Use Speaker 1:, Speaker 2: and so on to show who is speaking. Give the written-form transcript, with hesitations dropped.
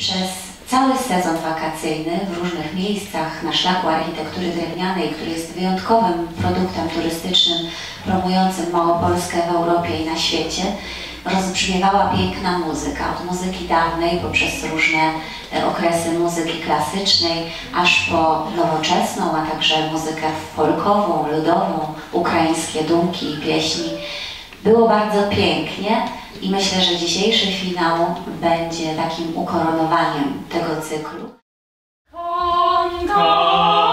Speaker 1: Przez cały sezon wakacyjny w różnych miejscach na szlaku architektury drewnianej, który jest wyjątkowym produktem turystycznym promującym Małopolskę w Europie i na świecie, rozbrzmiewała piękna muzyka, od muzyki dawnej poprzez różne okresy muzyki klasycznej, aż po nowoczesną, a także muzykę folkową, ludową, ukraińskie dumki i pieśni. Było bardzo pięknie i myślę, że dzisiejszy finał będzie takim ukoronowaniem tego cyklu.